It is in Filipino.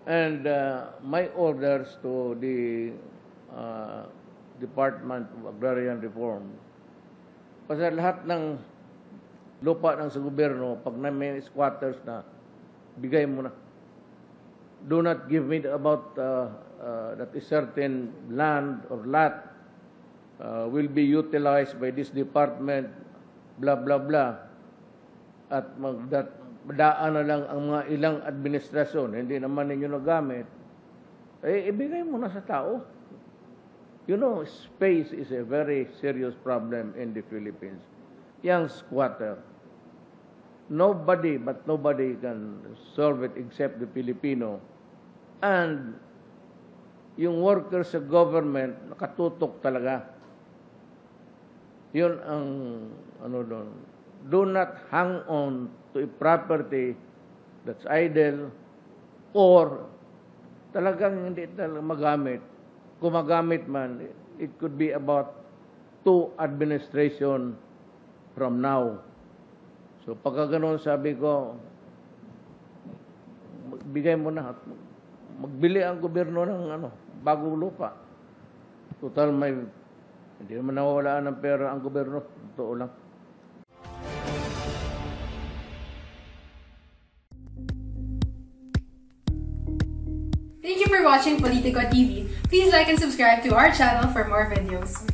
And my orders to the Department of Agrarian Reform, kasi lahat ng lupa ng sa gobyerno, pag may squatters na, bigay mo na. Do not give me about that a certain land or lot will be utilized by this department, blah, blah, blah. At daan na lang ang mga ilang administrasyon, hindi naman ninyo nagamit, ibigay mo na sa tao. You know, space is a very serious problem in the Philippines. Yang squatter. Nobody can solve it except the Filipino. And yung workers sa government, nakatutok talaga. Yun ang, doon. Do not hang on to a property that's idle or talagang hindi talaga magamit. Kung magamit man, it could be about 2 administration from now. So pagka ganun, sabi ko, bigay mo na. Magbili ang gobyerno ng bagong lupa. Total, hindi naman nawawalaan ng pera ang gobyerno. Totoo lang. Thank you for watching Politico TV. Please like and subscribe to our channel for more videos.